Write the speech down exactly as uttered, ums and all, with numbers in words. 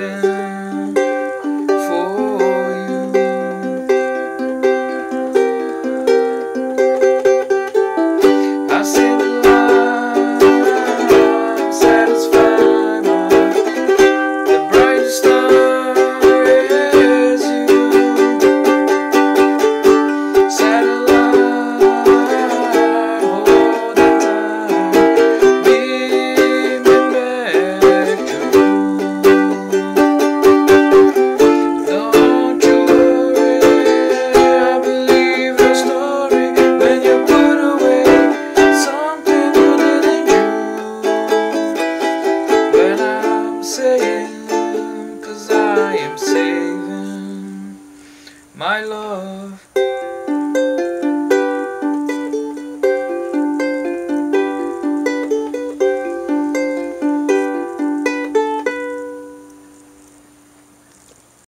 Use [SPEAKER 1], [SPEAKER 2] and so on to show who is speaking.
[SPEAKER 1] saving for you. I see the light, satisfy my, the brightest star is you. Satellite holding time, beaming back to you. Don't you worry, I believe the story when you put away something you didn't do. When I'm saying, 'cause I am saving my love